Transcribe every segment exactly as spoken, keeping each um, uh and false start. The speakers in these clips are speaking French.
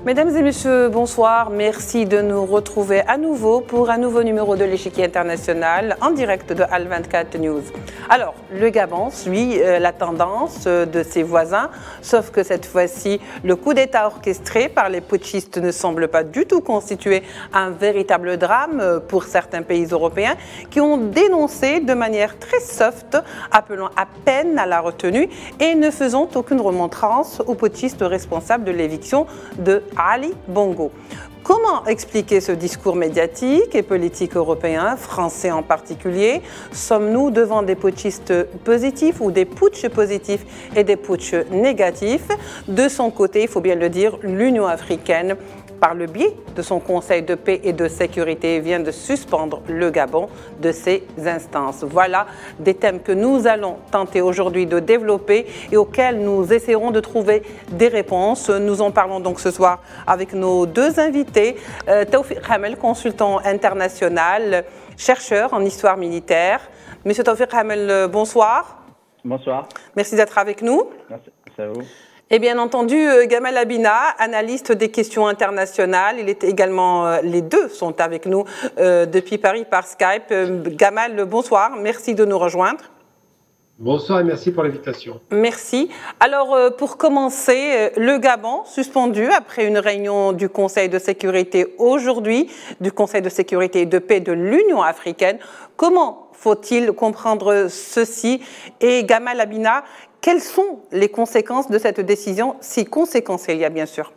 Mesdames et messieurs, bonsoir. Merci de nous retrouver à nouveau pour un nouveau numéro de l'échiquier international en direct de Al vingt-quatre News. Alors, le Gabon suit euh, la tendance euh, de ses voisins, sauf que cette fois-ci, le coup d'État orchestré par les putschistes ne semble pas du tout constituer un véritable drame euh, pour certains pays européens qui ont dénoncé de manière très soft, appelant à peine à la retenue et ne faisant aucune remontrance aux putschistes responsables de l'éviction de Ali Bongo. Comment expliquer ce discours médiatique et politique européen, français en particulier? Sommes-nous devant des putschistes positifs ou des putschs positifs et des putschs négatifs? De son côté, il faut bien le dire, l'Union africaine, par le biais de son Conseil de paix et de sécurité, vient de suspendre le Gabon de ses instances. Voilà des thèmes que nous allons tenter aujourd'hui de développer et auxquels nous essaierons de trouver des réponses. Nous en parlons donc ce soir avec nos deux invités. Euh, Taoufik Hamel, consultant international, chercheur en histoire militaire. Monsieur Taoufik Hamel, bonsoir. Bonsoir. Merci d'être avec nous. Merci à vous. Et bien entendu, Gamal Abina, analyste des questions internationales. Il est également, les deux sont avec nous euh, depuis Paris par Skype. Euh, Gamal, bonsoir, merci de nous rejoindre. Bonsoir et merci pour l'invitation. Merci. Alors, euh, pour commencer, euh, le Gabon suspendu après une réunion du Conseil de sécurité aujourd'hui, du Conseil de sécurité et de paix de l'Union africaine. Comment faut-il comprendre ceci? Et Gamal Abina, quelles sont les conséquences de cette décision, si conséquences il y a bien sûr?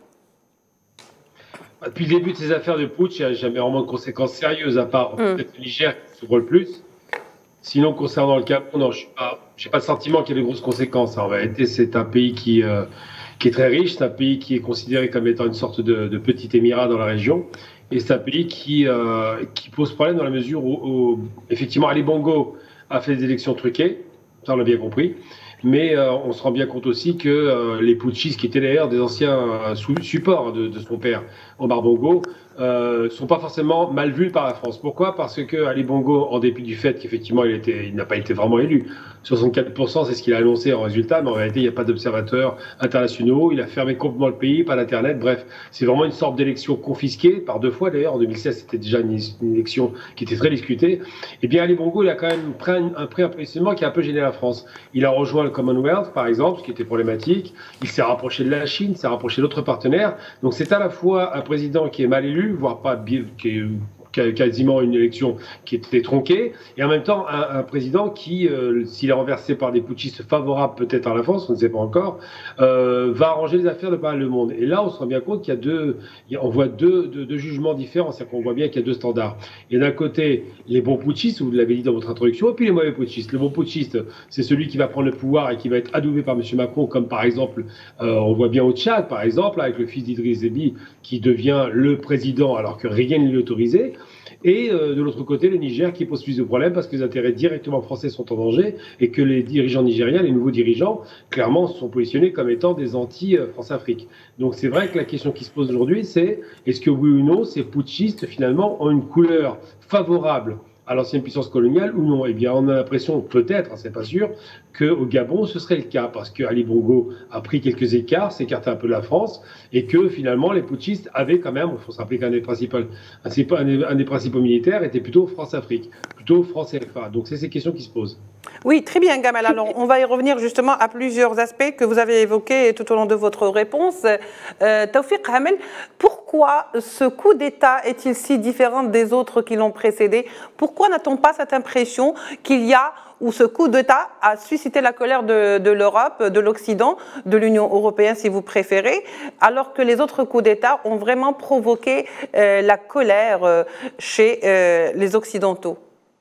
Depuis le début de ces affaires de putsch, il n'y a jamais vraiment de conséquences sérieuses, à part mm. peut-être le Niger qui souffre le plus. Sinon, concernant le Gabon, non, je n'ai pas, pas le sentiment qu'il y ait de grosses conséquences. En réalité, c'est un pays qui, euh, qui est très riche, c'est un pays qui est considéré comme étant une sorte de, de petit émirat dans la région. Et c'est un pays qui, euh, qui pose problème dans la mesure où, où effectivement, Ali Bongo a fait des élections truquées, ça on l'a bien compris. Mais euh, on se rend bien compte aussi que euh, les putschistes, qui étaient d'ailleurs des anciens euh, supports de, de son père, Omar Bongo, ne euh, sont pas forcément mal vus par la France. Pourquoi? Parce que Ali Bongo, en dépit du fait qu'effectivement il, il n'a pas été vraiment élu, soixante-quatre pour cent c'est ce qu'il a annoncé en résultat, mais en réalité il n'y a pas d'observateurs internationaux, il a fermé complètement le pays, pas d'internet, bref, c'est vraiment une sorte d'élection confisquée, par deux fois d'ailleurs, en deux mille seize c'était déjà une, une élection qui était très discutée. Et bien Ali Bongo il a quand même pris un, un, pris un positionnement qui a un peu gêné la France. Il a rejoint le Commonwealth par exemple, ce qui était problématique, il s'est rapproché de la Chine, s'est rapproché d'autres partenaires, donc c'est à la fois un président qui est mal élu, voire pas qui est quasiment une élection qui était tronquée, et en même temps un, un président qui, euh, s'il est renversé par des putschistes favorables peut-être à la France, on ne sait pas encore, euh, va arranger les affaires de pas mal de monde. Et là, on se rend bien compte qu'il y a deux, on voit deux, deux, deux jugements différents, c'est-à-dire qu'on voit bien qu'il y a deux standards. Et d'un côté, les bons putschistes, vous l'avez dit dans votre introduction, et puis les mauvais putschistes. Le bon putschiste, c'est celui qui va prendre le pouvoir et qui va être adoubé par M. Macron, comme par exemple, euh, on voit bien au Tchad, par exemple, avec le fils d'Idriss Déby, qui devient le président alors que rien ne l'y autorisait. Et euh, de l'autre côté, le Niger qui pose plus de problèmes parce que les intérêts directement français sont en danger et que les dirigeants nigériens, les nouveaux dirigeants, clairement sont positionnés comme étant des anti-France-Afrique. Donc c'est vrai que la question qui se pose aujourd'hui, c'est est-ce que oui ou non, ces putschistes finalement ont une couleur favorable à l'ancienne puissance coloniale ou non? Eh bien, on a l'impression, peut-être, hein, c'est pas sûr, qu'au Gabon, ce serait le cas, parce que Ali Bongo a pris quelques écarts, s'est écarté un peu de la France, et que finalement, les putschistes avaient quand même, il faut se rappeler qu'un des principaux, un des, un des principaux militaires était plutôt France-Afrique, plutôt France-C F A. Donc, c'est ces questions qui se posent. Oui, très bien, Gamal. Alors, on va y revenir justement à plusieurs aspects que vous avez évoqués tout au long de votre réponse. Euh, Taoufik Hamel, pourquoi ce coup d'État est-il si différent des autres qui l'ont précédé? Pourquoi n'a-t-on pas cette impression qu'il y a, ou ce coup d'État a suscité la colère de, de l'Europe, de l'Occident, de l'Union européenne si vous préférez, alors que les autres coups d'État ont vraiment provoqué euh, la colère euh, chez euh, les Occidentaux?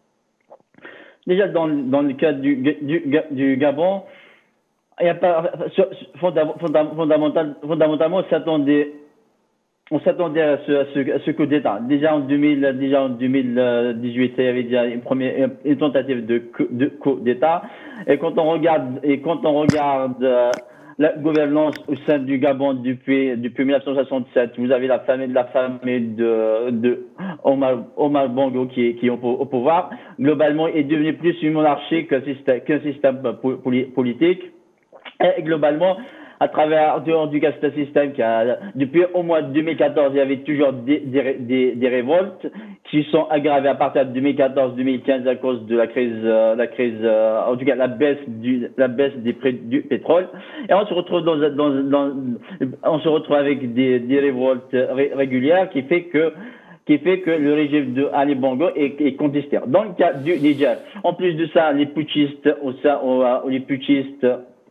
Déjà, dans, dans le cas du, du, du Gabon, il y a pas, fondamental, fondamentalement, on s'attendait, on s'attendait à ce, à ce, à ce coup d'État. Déjà en, deux mille, déjà en deux mille dix-huit, il y avait déjà une première une tentative de, de coup d'État. Et quand on regarde, et quand on regarde euh, la gouvernance au sein du Gabon depuis, depuis mille neuf cent soixante-sept, vous avez la famille, la famille de, de Omar, Omar Bongo qui, qui est au, au pouvoir. Globalement, il est devenu plus une monarchie qu'un système, qu'un système politique. Et globalement, à travers, en tout cas, c'est un système qui a, depuis au moins deux mille quatorze, il y avait toujours des, des, des, des révoltes qui sont aggravées à partir de deux mille quatorze deux mille quinze à cause de la crise, euh, la crise, euh, en tout cas, la baisse du, la baisse des prix du pétrole. Et on se retrouve dans, dans, dans on se retrouve avec des, des révoltes ré, régulières qui fait que, qui fait que le régime de Ali Bongo est, est contesté. Dans le cas du Niger, en plus de ça, les putschistes, au, au, les putschistes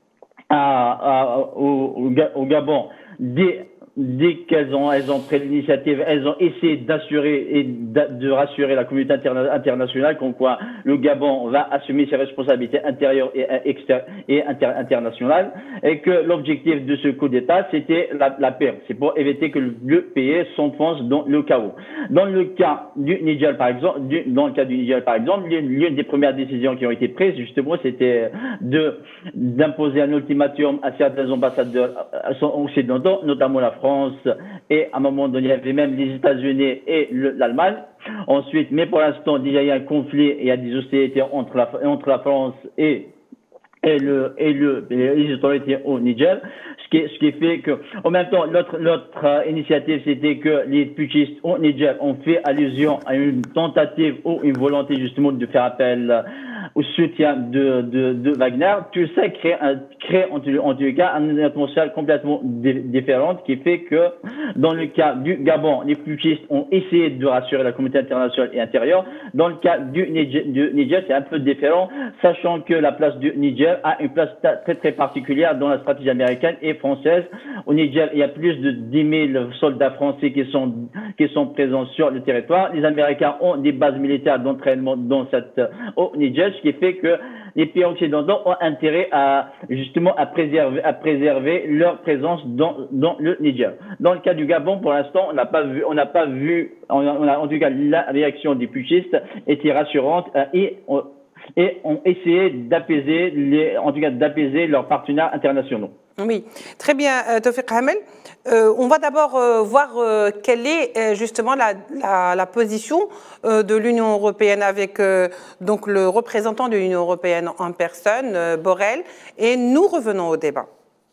à, à, au, au Gabon, dès, dès qu'elles ont, elles ont pris l'initiative, elles ont essayé d'assurer et de rassurer la communauté interna internationale comme quoi le Gabon va assumer ses responsabilités intérieures et, extérieures et inter internationales, et que l'objectif de ce coup d'État, c'était la, la paix. C'est pour éviter que le pays s'enfonce dans le chaos. Dans le cas du Niger, par exemple, du, dans le cas du Niger, par exemple, l'une des premières décisions qui ont été prises, justement, c'était de d'imposer un ultimatum à certains ambassadeurs occidentaux, notamment la France, et à un moment donné, il y avait même les États-Unis et l'Allemagne. Ensuite, mais pour l'instant, déjà, il y a un conflit, il y a des hostilités entre la, entre la France et et le et le et les autorités au Niger, ce qui ce qui fait que en même temps l'autre l'autre euh, initiative, c'était que les putschistes au Niger ont fait allusion à une tentative ou une volonté justement de faire appel euh, au soutien de de, de Wagner. Tout ça crée un, crée en tout, en tout cas une atmosphère complètement différente qui fait que dans le cas du Gabon, les putschistes ont essayé de rassurer la communauté internationale et intérieure. Dans le cas du Niger, du Niger, c'est un peu différent, sachant que la place du Niger a une place très très particulière dans la stratégie américaine et française. Au Niger, il y a plus de dix mille soldats français qui sont qui sont présents sur le territoire. Les Américains ont des bases militaires d'entraînement dans cette au Niger, ce qui fait que les pays occidentaux ont intérêt à justement à préserver à préserver leur présence dans dans le Niger. Dans le cas du Gabon, pour l'instant, on n'a pas vu on n'a pas vu on a, en tout cas la réaction des putschistes était rassurante et on, et ont essayé d'apaiser les, en tout cas d'apaiser leurs partenaires internationaux. Oui, très bien, euh, Tawfiq Hamel. Euh, on va d'abord euh, voir euh, quelle est euh, justement la, la, la position euh, de l'Union européenne avec euh, donc le représentant de l'Union européenne en personne, euh, Borrell, et nous revenons au débat.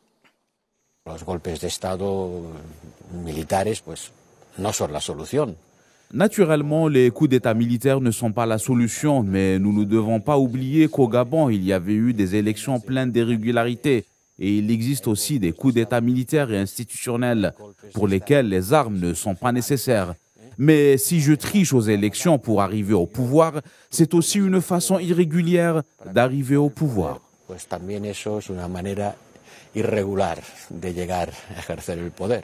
Los golpes de Estado militares, pues, no son la solución. Naturellement, les coups d'État militaires ne sont pas la solution, mais nous ne devons pas oublier qu'au Gabon, il y avait eu des élections pleines d'irrégularités. Et il existe aussi des coups d'État militaires et institutionnels pour lesquels les armes ne sont pas nécessaires. Mais si je triche aux élections pour arriver au pouvoir, c'est aussi une façon irrégulière d'arriver au pouvoir. Pues también eso es una manera irregular de llegar a ejercer el poder.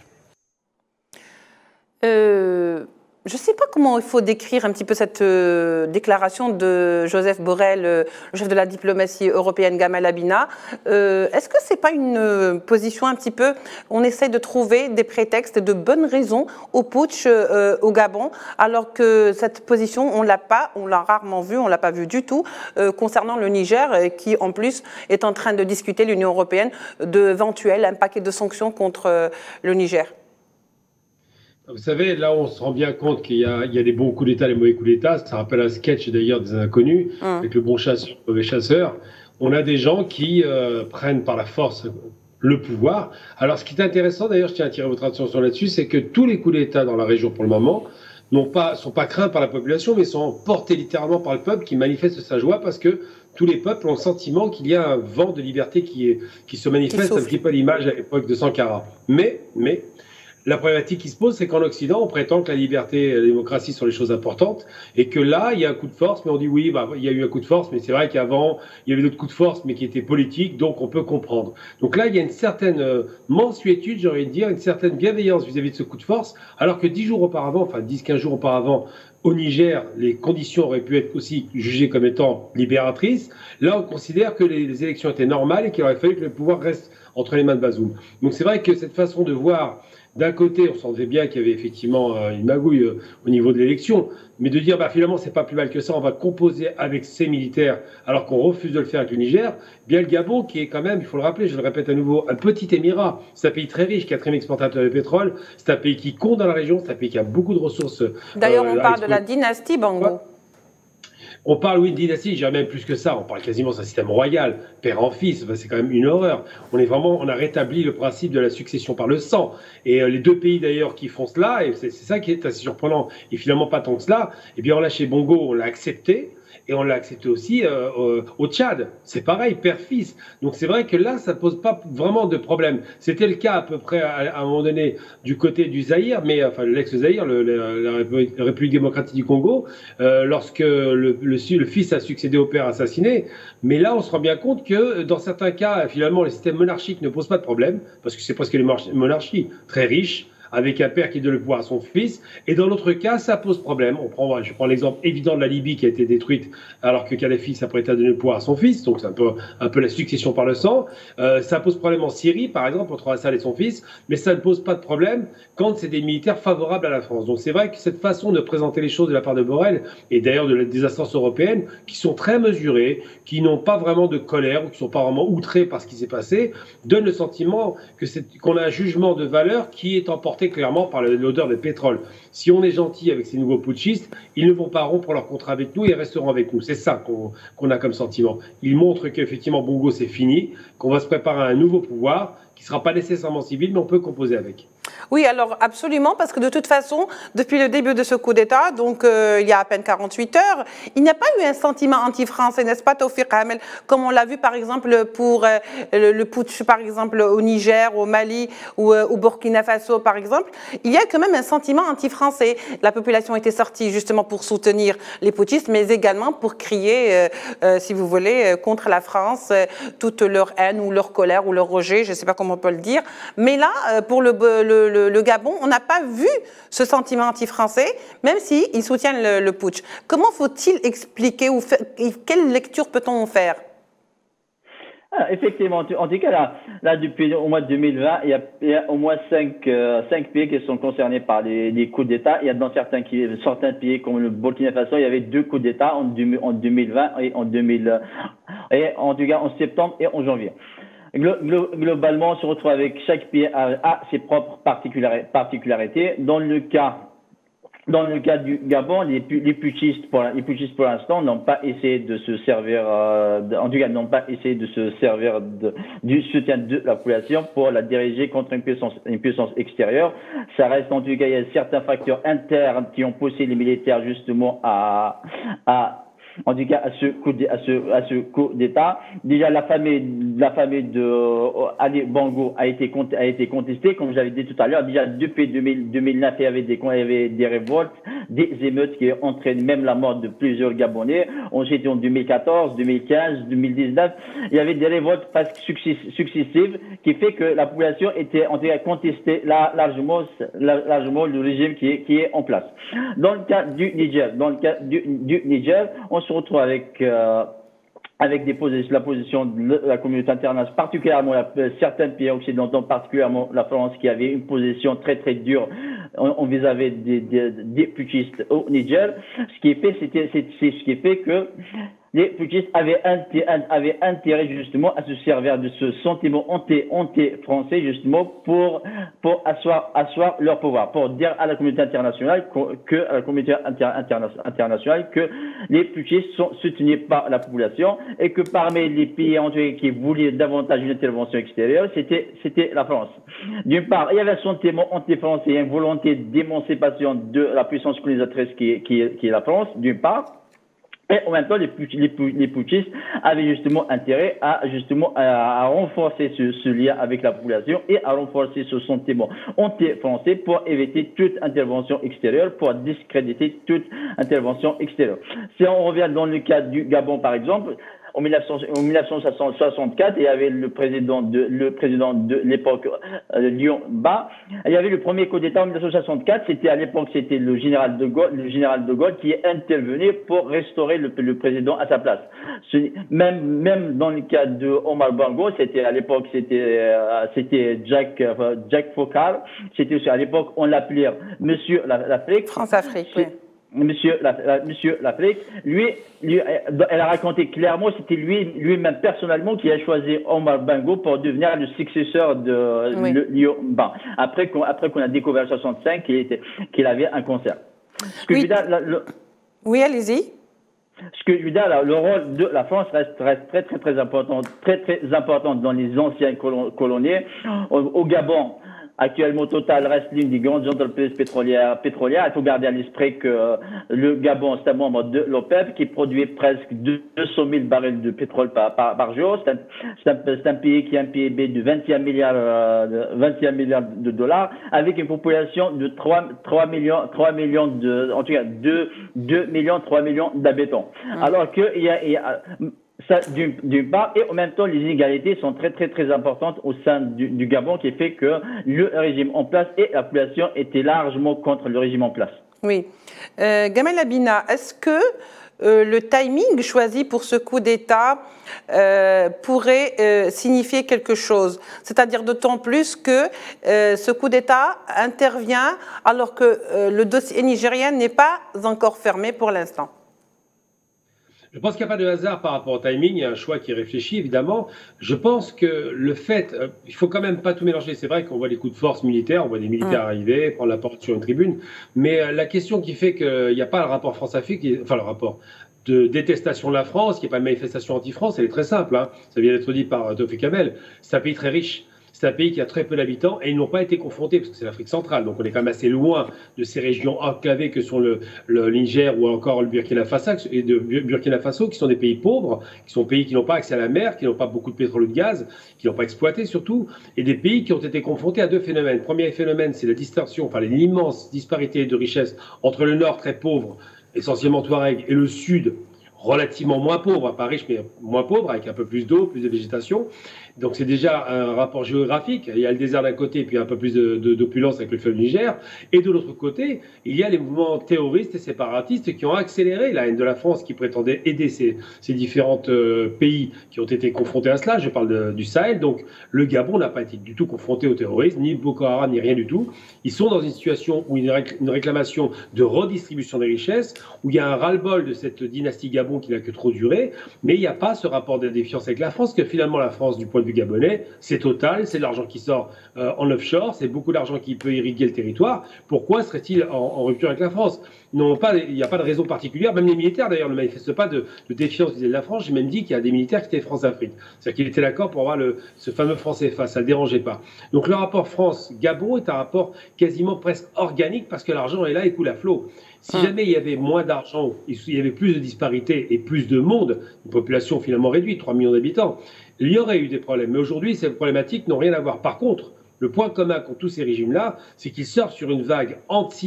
Euh... Je ne sais pas comment il faut décrire un petit peu cette euh, déclaration de Joseph Borrell, euh, le chef de la diplomatie européenne, Gamal Abina. Euh, Est-ce que ce n'est pas une euh, position un petit peu, on essaie de trouver des prétextes, de bonnes raisons au putsch euh, au Gabon, alors que cette position, on ne l'a pas, on l'a rarement vue, on ne l'a pas vue du tout, euh, concernant le Niger, euh, qui en plus est en train de discuter, l'Union européenne, d'éventuel un paquet de sanctions contre euh, le Niger. Vous savez, là, on se rend bien compte qu'il y, y a des bons coups d'État, des mauvais coups d'État. Ça rappelle un sketch d'ailleurs des Inconnus, mmh. avec le bon chasseur, le mauvais chasseur. On a des gens qui euh, prennent par la force le pouvoir. Alors, ce qui est intéressant, d'ailleurs, je tiens à attirer votre attention là-dessus, c'est que tous les coups d'État dans la région pour le moment ne sont pas craints par la population, mais sont portés littéralement par le peuple qui manifeste sa joie parce que tous les peuples ont le sentiment qu'il y a un vent de liberté qui, est, qui se manifeste, un petit peu l'image à l'époque de Sankara. Mais, mais, la problématique qui se pose, c'est qu'en Occident, on prétend que la liberté et la démocratie sont les choses importantes et que là, il y a un coup de force, mais on dit oui, bah, il y a eu un coup de force, mais c'est vrai qu'avant, il y avait d'autres coups de force, mais qui étaient politiques, donc on peut comprendre. Donc là, il y a une certaine euh, mansuétude, j'ai envie de dire, une certaine bienveillance vis-à-vis de ce coup de force, alors que dix jours auparavant, enfin dix quinze jours auparavant, au Niger, les conditions auraient pu être aussi jugées comme étant libératrices. Là, on considère que les, les élections étaient normales et qu'il aurait fallu que le pouvoir reste entre les mains de Bazoum. Donc c'est vrai que cette façon de voir, d'un côté, on sentait bien qu'il y avait effectivement euh, une magouille euh, au niveau de l'élection, mais de dire bah, finalement c'est pas plus mal que ça, on va composer avec ces militaires alors qu'on refuse de le faire avec le Niger, bien le Gabon qui est quand même, il faut le rappeler, je le répète à nouveau, un petit émirat, c'est un pays très riche, quatrième exportateur de pétrole, c'est un pays qui compte dans la région, c'est un pays qui a beaucoup de ressources. D'ailleurs euh, on parle de la dynastie Bongo. On parle, oui, de dynastie, je dirais même plus que ça. On parle quasiment d'un système royal, père en fils. Enfin, c'est quand même une horreur. On est vraiment, on a rétabli le principe de la succession par le sang. Et euh, les deux pays d'ailleurs qui font cela, et c'est ça qui est assez surprenant, et finalement pas tant que cela, eh bien, là, chez Bongo, on l'a accepté. Et on l'a accepté aussi euh, au, au Tchad. C'est pareil, père-fils. Donc c'est vrai que là, ça ne pose pas vraiment de problème. C'était le cas à peu près à, à un moment donné du côté du Zaïre, mais enfin l'ex-Zaïre, le, le, la République, République démocratique du Congo, euh, lorsque le, le, le fils a succédé au père assassiné. Mais là, on se rend bien compte que dans certains cas, finalement, le système monarchique ne pose pas de problème, parce que c'est presque les monarchies très riches, avec un père qui donne le pouvoir à son fils. Et dans l'autre cas, ça pose problème. On prend, je prends l'exemple évident de la Libye qui a été détruite alors que Kadhafi s'apprêtait à donner le pouvoir à son fils. Donc c'est un peu, un peu la succession par le sang. Euh, ça pose problème en Syrie, par exemple, entre Assad et son fils. Mais ça ne pose pas de problème quand c'est des militaires favorables à la France. Donc c'est vrai que cette façon de présenter les choses de la part de Borrell, et d'ailleurs de la, des instances européennes, qui sont très mesurées, qui n'ont pas vraiment de colère ou qui ne sont pas vraiment outrées par ce qui s'est passé, donne le sentiment que c'est, qu'on a un jugement de valeur qui est emporté clairement par l'odeur de pétrole. Si on est gentil avec ces nouveaux putschistes, ils ne vont pas rompre leur contrat avec nous et resteront avec nous. C'est ça qu'on qu'on a comme sentiment. Ils montrent qu'effectivement Bongo c'est fini, qu'on va se préparer à un nouveau pouvoir qui ne sera pas nécessairement civil, mais on peut composer avec. Oui, alors absolument, parce que de toute façon, depuis le début de ce coup d'État, donc euh, il y a à peine quarante-huit heures, il n'y a pas eu un sentiment anti-français, n'est-ce pas, Tawfiq Hamel, comme on l'a vu par exemple pour euh, le, le putsch, par exemple au Niger, au Mali ou euh, au Burkina Faso, par exemple. Il y a quand même un sentiment anti-français. La population était sortie justement pour soutenir les putschistes, mais également pour crier, euh, euh, si vous voulez, euh, contre la France, euh, toute leur haine ou leur colère ou leur rejet, je ne sais pas comment on peut le dire. Mais là, euh, pour le, le Le, le Gabon, on n'a pas vu ce sentiment anti-français, même s'ils soutiennent le, le putsch. Comment faut-il expliquer ou faire, quelle lecture peut-on en faire? Ah, effectivement, en tout cas, là, là, depuis au mois de deux mille vingt, il y a, il y a au moins cinq, euh, cinq pays qui sont concernés par les, les coups d'État. Il y a dans certains, qui, certains pays, comme le Burkina Faso, il y avait deux coups d'État en, en deux mille vingt et en deux mille, et en tout cas en septembre et en janvier. Globalement, on se retrouve avec chaque pays à, à ses propres particularités. Dans le cas, dans le cas du Gabon, les, les putschistes, pour, les putschistes pour l'instant n'ont pas essayé de se servir, euh, de, en tout cas n'ont pas essayé de se servir de, du soutien de la population pour la diriger contre une puissance, une puissance extérieure. Ça reste en tout cas, il y a certains facteurs internes qui ont poussé les militaires justement à, à en tout cas à ce coup de, à ce à ce coup d'État. Déjà la famille la famille de euh, Ali Bongo a été a été contestée, comme j'avais dit tout à l'heure. Déjà depuis deux mille, deux mille neuf, il y avait des il y avait des révoltes, des émeutes qui entraînent même la mort de plusieurs Gabonais. Ensuite en deux mille quatorze, deux mille quinze, deux mille dix-neuf, il y avait des révoltes presque successives qui fait que la population était en tout cas contestée largement largement le régime qui est qui est en place. Dans le cas du Niger, dans le cas du, du Niger, on se retrouve avec euh, avec des positions, la position de la communauté internationale, particulièrement la, certains pays occidentaux, particulièrement la France, qui avait une position très très dure en vis-à-vis des, des, des putschistes au Niger. Ce qui est fait, c'était c'est, c'est ce qui est fait que les putschistes avaient, avaient intérêt justement à se servir de ce sentiment anti, anti-français justement pour, pour asseoir, asseoir leur pouvoir, pour dire à la communauté internationale que, à la communauté inter, interna, internationale que les putschistes sont soutenus par la population et que parmi les pays qui voulaient davantage une intervention extérieure, c'était, c'était la France. D'une part, il y avait un sentiment anti-français et une volonté d'émancipation de la puissance colonisatrice qui est, qui est, qui est la France, d'une part. Et en même temps, les, les, les putschistes avaient justement intérêt à justement à, à renforcer ce, ce lien avec la population et à renforcer ce sentiment anti-français pour éviter toute intervention extérieure, pour discréditer toute intervention extérieure. Si on revient dans le cas du Gabon, par exemple, en mille neuf cent soixante-quatre, il y avait le président de, le président de l'époque, euh, Lion Ba. Il y avait le premier coup d'État en mille neuf cent soixante-quatre. C'était à l'époque, c'était le général de Gaulle, le général de Gaulle qui est intervenu pour restaurer le, le président à sa place. Ce, même, même dans le cas de Omar Bongo, c'était à l'époque, c'était, euh, c'était Jack, euh, Jack Foccart. C'était aussi à l'époque, on l'appelait Monsieur l'Afrique. France-Afrique, oui. Monsieur, la, la, Monsieur l'Afrique, lui, lui, elle a raconté clairement, c'était lui, lui-même personnellement qui a choisi Omar Bongo pour devenir le successeur de oui. Lion Ba. Après qu'on, après qu'on a découvert en soixante-cinq qu'il était, qu'il avait un cancer. Ce que oui. je veux dire, la, le, oui, allez-y. Ce que je veux dire, là, le rôle de la France reste, reste très, très, très important, très, très important dans les anciens colon, colonies. Au, au Gabon, actuellement, Total reste l'une des grandes entreprises pétrolières. pétrolières. Il faut garder à l'esprit que euh, le Gabon, c'est un membre de l'OPEP qui produit presque deux cent mille barils de pétrole par, par, par jour. C'est un, un, un pays qui a un P I B de vingt et un milliards, euh, de, vingt et un milliards de dollars, avec une population de trois millions, trois millions de, en tout cas, deux, deux millions, trois millions d'habitants. Mmh. Alors qu'il y a, il y a ça, d'une part, et en même temps, les inégalités sont très, très, très importantes au sein du, du Gabon, qui fait que le régime en place et la population étaient largement contre le régime en place. Oui. Euh, Gamal Abina, est-ce que euh, le timing choisi pour ce coup d'État euh, pourrait euh, signifier quelque chose? C'est-à-dire d'autant plus que euh, ce coup d'État intervient alors que euh, le dossier nigérien n'est pas encore fermé pour l'instant. Je pense qu'il n'y a pas de hasard par rapport au timing, il y a un choix qui est réfléchi évidemment. Je pense que le fait, euh, il ne faut quand même pas tout mélanger, c'est vrai qu'on voit les coups de force militaires, on voit des militaires mmh. arriver, prendre la porte sur une tribune, mais euh, la question qui fait qu'il n'y a pas le rapport France-Afrique, enfin le rapport de détestation de la France, qu'il n'y ait pas de manifestation anti-France, elle est très simple, hein. Ça vient d'être dit par Tofik Kamel, c'est un pays très riche. C'est un pays qui a très peu d'habitants et ils n'ont pas été confrontés, parce que c'est l'Afrique centrale, donc on est quand même assez loin de ces régions enclavées que sont le, le Niger ou encore le Burkina Faso, et de Burkina Faso, qui sont des pays pauvres, qui sont des pays qui n'ont pas accès à la mer, qui n'ont pas beaucoup de pétrole ou de gaz, qui n'ont pas exploité surtout, et des pays qui ont été confrontés à deux phénomènes. Le premier phénomène, c'est la distorsion, enfin l'immense disparité de richesse entre le nord très pauvre, essentiellement Touareg, et le sud, relativement moins pauvre, pas riche mais moins pauvre, avec un peu plus d'eau, plus de végétation. Donc c'est déjà un rapport géographique. Il y a le désert d'un côté et puis un peu plus d'opulence avec le fleuve Niger. Et de l'autre côté, il y a les mouvements terroristes et séparatistes qui ont accéléré la haine de la France, qui prétendait aider ces, ces différents euh, pays qui ont été confrontés à cela. Je parle de, du Sahel. Donc le Gabon n'a pas été du tout confronté au terrorisme, ni Boko Haram, ni rien du tout. Ils sont dans une situation où il y a une réclamation de redistribution des richesses, où il y a un ras-le-bol de cette dynastie Gabon qui n'a que trop duré. Mais il n'y a pas ce rapport de défiance avec la France, que finalement la France, du point de vue gabonais, c'est Total, c'est de l'argent qui sort euh, en offshore, c'est beaucoup d'argent qui peut irriguer le territoire. Pourquoi serait-il en, en rupture avec la France? Non, pas, il n'y a pas de raison particulière. Même les militaires, d'ailleurs, ne manifestent pas de, de défiance vis-à-vis de la France. J'ai même dit qu'il y a des militaires qui étaient France-Afrique. C'est-à-dire qu'il était d'accord pour avoir le, ce fameux franc-C F A. Ça ne le dérangeait pas. Donc le rapport France-Gabon est un rapport quasiment presque organique parce que l'argent est là et coule à flot. Si jamais il y avait moins d'argent, il y avait plus de disparités et plus de monde, une population finalement réduite, trois millions d'habitants, il y aurait eu des problèmes. Mais aujourd'hui, ces problématiques n'ont rien à voir. Par contre, le point commun contre tous ces régimes-là, c'est qu'ils surfent sur une vague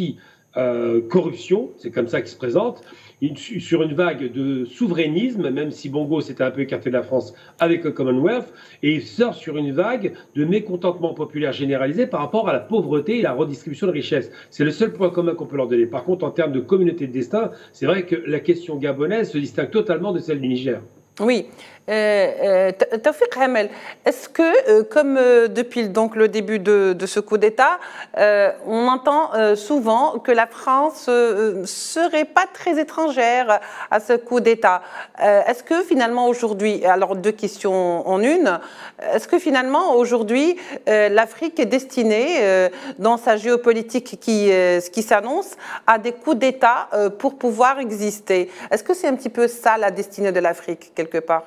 anti-corruption, c'est comme ça qu'ils se présentent, une, sur une vague de souverainisme, même si Bongo s'était un peu écarté de la France avec le Commonwealth, et ils surfent sur une vague de mécontentement populaire généralisé par rapport à la pauvreté et la redistribution de richesses. C'est le seul point commun qu'on peut leur donner. Par contre, en termes de communauté de destin, c'est vrai que la question gabonaise se distingue totalement de celle du Niger. Oui. Euh, euh, Tawfiq Hamel, est-ce que, euh, comme euh, depuis donc, le début de, de ce coup d'État, euh, on entend euh, souvent que la France ne euh, serait pas très étrangère à ce coup d'État? euh, Est-ce que finalement aujourd'hui, alors deux questions en une, est-ce que finalement aujourd'hui euh, l'Afrique est destinée, euh, dans sa géopolitique qui, euh, qui s'annonce, à des coups d'État euh, pour pouvoir exister? Est-ce que c'est un petit peu ça la destinée de l'Afrique, quelque part?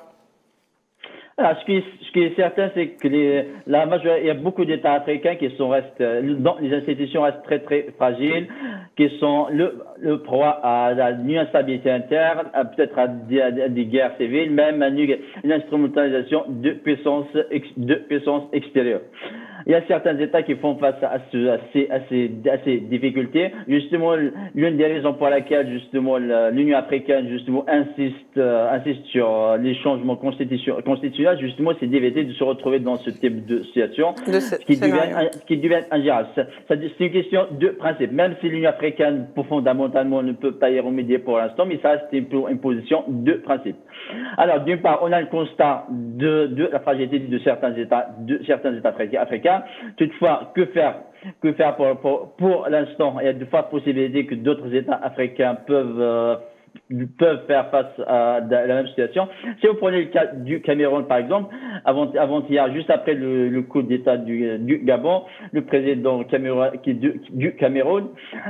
Alors, ce, qui est, ce qui est certain, c'est que les, la majorité, il y a beaucoup d'États africains qui sont restent, dans, les institutions restent très très fragiles, qui sont le, le proie à la instabilité interne, peut-être à, à, à des guerres civiles, même à une, une instrumentalisation de puissance, de puissance extérieure. Il y a certains États qui font face à, ce, à, ces, à, ces, à ces difficultés. Justement, l'une des raisons pour laquelle justement l'Union africaine justement insiste, euh, insiste sur les changements constitutionnels, justement, c'est d'éviter de se retrouver dans ce type de situation, de ce, ce qui devient, ce qui devient ingérable. C'est une question de principe. Même si l'Union africaine, fondamentalement, ne peut pas y remédier pour l'instant, mais ça reste une, une position de principe. Alors, d'une part, on a le constat de, de la fragilité de certains États, de certains États africains. Toutefois, que faire, que faire pour, pour, pour l'instant? Il y a de fortes possibilités que d'autres États africains peuvent, euh, peuvent faire face à la même situation. Si vous prenez le cas du Cameroun, par exemple, avant, avant-hier, juste après le, le coup d'État du, du Gabon, le président Cameroun, qui, du, du Cameroun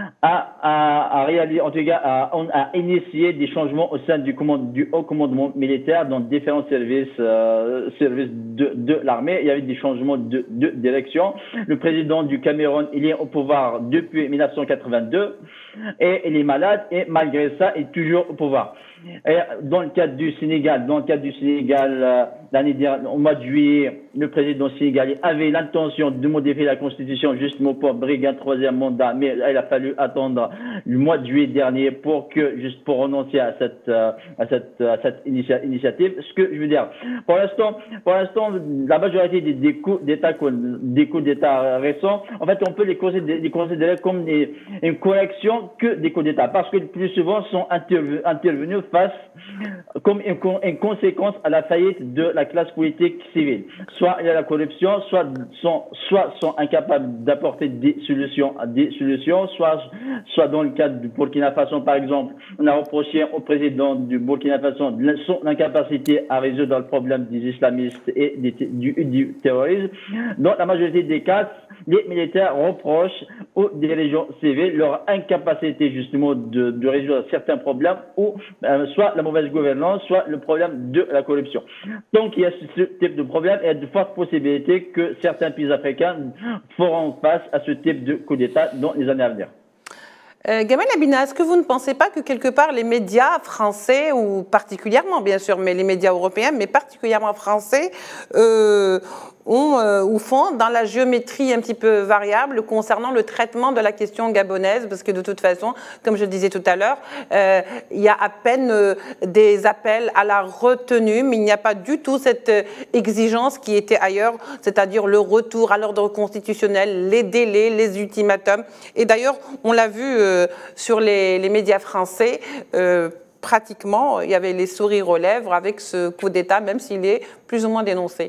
a, a, a réalisé, en tout cas, a, a initié des changements au sein du, commande, du haut commandement militaire dans différents services, euh, services de, de l'armée. Il y avait des changements de, de direction. Le président du Cameroun, il est au pouvoir depuis mille neuf cent quatre-vingt-deux et il est malade et malgré ça, il est toujours au pouvoir. Et dans le cadre du Sénégal, dans le cadre du Sénégal, euh, l'année dernière, au mois de juillet, le président sénégalais avait l'intention de modifier la constitution justement pour briguer un troisième mandat, mais il a fallu attendre le mois de juillet dernier pour que, juste pour renoncer à cette, euh, à cette, à cette initia initiative. Ce que je veux dire, pour l'instant, pour l'instant, la majorité des, des coups d'État, des coups d'État récents, en fait, on peut les considérer, les considérer comme des, une correction que des coups d'État, parce que le plus souvent sont intervenus, intervenus face comme une, une conséquence à la faillite de la classe politique civile. Soit il y a la corruption, soit sont, soit sont incapables d'apporter des solutions à des solutions, soit, soit dans le cadre du Burkina Faso, par exemple, on a reproché au président du Burkina Faso son incapacité à résoudre le problème des islamistes et des, du, du terrorisme. Dans la majorité des cas, les militaires reprochent aux dirigeants civils leur incapacité justement de, de résoudre certains problèmes ou euh, soit la mauvaise gouvernance, soit le problème de la corruption. Donc il y a ce type de problème et il y a de fortes possibilités que certains pays africains feront face à ce type de coup d'État dans les années à venir. Euh, Gamal Abina, est-ce que vous ne pensez pas que quelque part les médias français, ou particulièrement bien sûr, mais les médias européens, mais particulièrement français, euh, ont, euh, ou font dans la géométrie un petit peu variable concernant le traitement de la question gabonaise, parce que de toute façon, comme je le disais tout à l'heure, euh, il y a à peine euh, des appels à la retenue, mais il n'y a pas du tout cette euh, exigence qui était ailleurs, c'est-à-dire le retour à l'ordre constitutionnel, les délais, les ultimatums. Et d'ailleurs, on l'a vu euh, sur les, les médias français, euh, pratiquement, il y avait les sourires aux lèvres avec ce coup d'État, même s'il est plus ou moins dénoncé.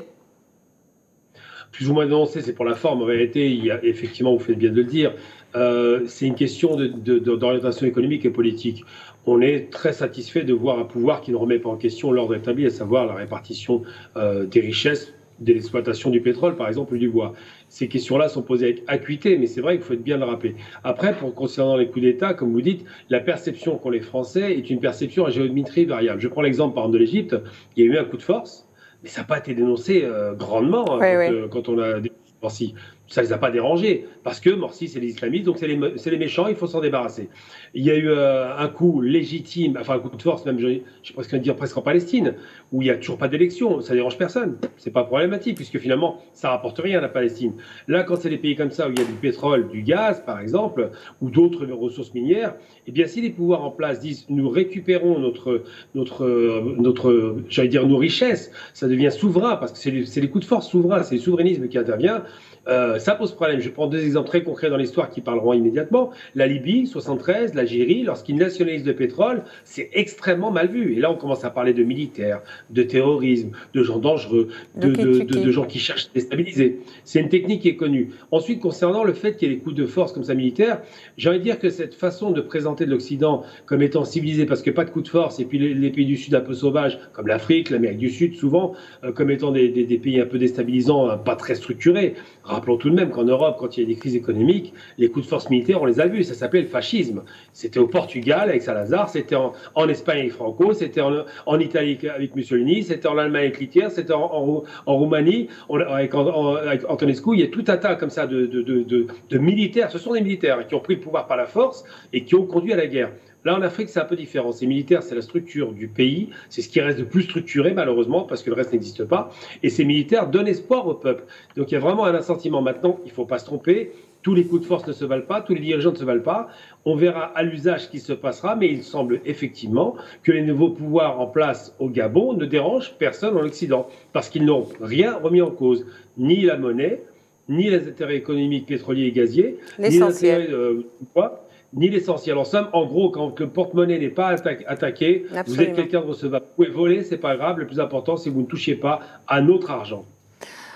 Plus ou moins dénoncé, c'est pour la forme. En réalité, il y a, effectivement, vous faites bien de le dire, euh, c'est une question d'orientation de, de, économique et politique. On est très satisfait de voir un pouvoir qui ne remet pas en question l'ordre établi, à savoir la répartition euh, des richesses, de l'exploitation du pétrole, par exemple, ou du bois. Ces questions-là sont posées avec acuité, mais c'est vrai qu'il faut être bien le rappeler. Après, pour concernant les coups d'État, comme vous dites, la perception qu'ont les Français est une perception à géométrie variable. Je prends l'exemple, par exemple, de l'Égypte. Il y a eu un coup de force, mais ça n'a pas été dénoncé euh, grandement hein, oui, quand, oui. Euh, quand on a Morsi. Ça ne les a pas dérangés, parce que Morsi, c'est les islamistes, donc c'est les, les méchants, il faut s'en débarrasser. Il y a eu euh, un coup légitime, enfin un coup de force, même, je vais presque dire presque en Palestine, où il n'y a toujours pas d'élection, ça ne dérange personne. C'est pas problématique, puisque finalement, ça ne rapporte rien à la Palestine. Là, quand c'est des pays comme ça, où il y a du pétrole, du gaz, par exemple, ou d'autres ressources minières, eh bien, si les pouvoirs en place disent, nous récupérons notre, notre, notre j'allais dire, nos richesses, ça devient souverain, parce que c'est les, les coups de force souverains, c'est le souverainisme qui intervient. Euh, ça pose problème. Je prends deux exemples très concrets dans l'histoire qui parleront immédiatement. La Libye, soixante-treize, l'Algérie, lorsqu'ils nationalisent le pétrole, c'est extrêmement mal vu. Et là, on commence à parler de militaires, de terrorisme, de gens dangereux, de, de, de, de, de gens qui cherchent à déstabiliser. C'est une technique qui est connue. Ensuite, concernant le fait qu'il y ait des coups de force comme ça militaires, j'ai envie de dire que cette façon de présenter de l'Occident comme étant civilisé, parce que pas de coups de force, et puis les, les pays du Sud un peu sauvages, comme l'Afrique, l'Amérique du Sud, souvent, euh, comme étant des, des, des pays un peu déstabilisants, hein, pas très structurés. Rappelons tout de même qu'en Europe, quand il y a des crises économiques, les coups de force militaires, on les a vus, ça s'appelait le fascisme. C'était au Portugal avec Salazar, c'était en, en Espagne avec Franco, c'était en, en Italie avec Mussolini, c'était en Allemagne avec Hitler, c'était en, en, en Roumanie on, avec, en, avec Antonescu. Il y a tout un tas comme ça de, de, de, de, de militaires, ce sont des militaires qui ont pris le pouvoir par la force et qui ont conduit à la guerre. Là, en Afrique, c'est un peu différent. Ces militaires, c'est la structure du pays. C'est ce qui reste de plus structuré, malheureusement, parce que le reste n'existe pas. Et ces militaires donnent espoir au peuple. Donc, il y a vraiment un assentiment. Maintenant, il ne faut pas se tromper. Tous les coups de force ne se valent pas. Tous les dirigeants ne se valent pas. On verra à l'usage ce qui se passera. Mais il semble effectivement que les nouveaux pouvoirs en place au Gabon ne dérangent personne en Occident. Parce qu'ils n'ont rien remis en cause. Ni la monnaie, ni les intérêts économiques pétroliers et gaziers, ni les intérêts euh, quoi ni l'essentiel. En somme, en gros, quand le porte-monnaie n'est pas atta attaqué, Absolument. Vous êtes quelqu'un de recevable. Vous pouvez voler, c'est pas grave. Le plus important, c'est que vous ne touchez pas à notre argent.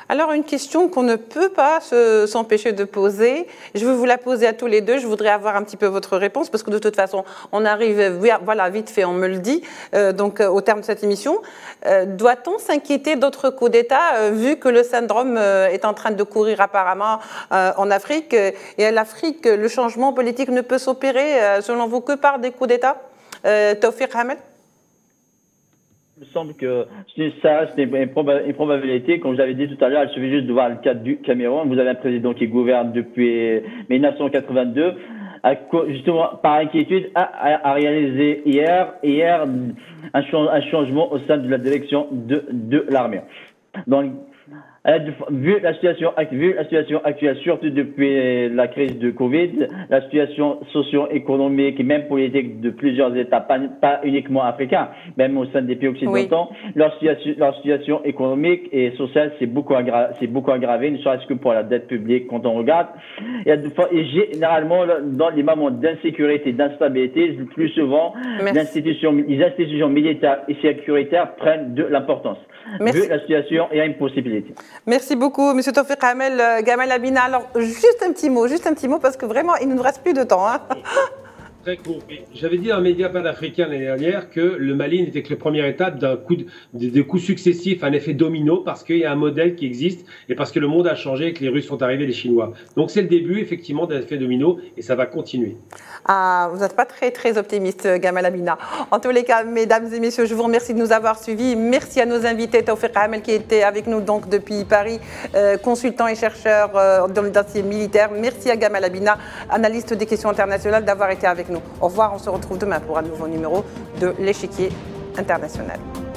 Alors, une question qu'on ne peut pas s'empêcher de poser. Je vais vous la poser à tous les deux. Je voudrais avoir un petit peu votre réponse parce que de toute façon, on arrive, voilà, vite fait, on me le dit, euh, donc au terme de cette émission. Euh, Doit-on s'inquiéter d'autres coups d'État euh, vu que le syndrome euh, est en train de courir apparemment euh, en Afrique et à l'Afrique, le changement politique ne peut s'opérer, euh, selon vous, que par des coups d'État euh, Taoufik Hamel? Il me semble que ça, c'est une, proba une probabilité. Comme je l'avais dit tout à l'heure, il suffit juste de voir le cas du Cameroun. Vous avez un président qui gouverne depuis mille neuf cent quatre-vingt-deux, a, justement, par inquiétude, a, a, a réalisé hier, hier un, un changement au sein de la direction de, de l'armée. Donc, vu la situation, vu la situation actuelle, surtout depuis la crise de Covid, la situation socio-économique et même politique de plusieurs États, pas, pas uniquement africains, même au sein des pays occidentaux, oui. leur, situation, leur situation économique et sociale s'est beaucoup, aggra beaucoup aggravée, ne serait-ce que pour la dette publique quand on regarde. Il y a de, et généralement, dans les moments d'insécurité, d'instabilité, le plus souvent, les institutions, les institutions militaires et sécuritaires prennent de l'importance. Vu la situation, il y a une possibilité. Merci beaucoup, M. Taoufik Hamel, Gamal Abina. Alors, juste un petit mot, juste un petit mot, parce que vraiment, il ne nous reste plus de temps. Hein. Très court. J'avais dit dans un média panafricain l'année dernière que le Mali n'était que la première étape d'un coup de, de, de coups successifs, un effet domino, parce qu'il y a un modèle qui existe et parce que le monde a changé et que les Russes sont arrivés, les Chinois. Donc c'est le début, effectivement, d'un effet domino et ça va continuer. Ah, vous n'êtes pas très, très optimiste, Gamal Abina. En tous les cas, mesdames et messieurs, je vous remercie de nous avoir suivis. Merci à nos invités, Taoufik Hamel, qui était avec nous donc depuis Paris, euh, consultant et chercheur euh, dans le dossier militaire. Merci à Gamal Abina, analyste des questions internationales, d'avoir été avec nous. Au revoir, on se retrouve demain pour un nouveau numéro de l'échiquier international.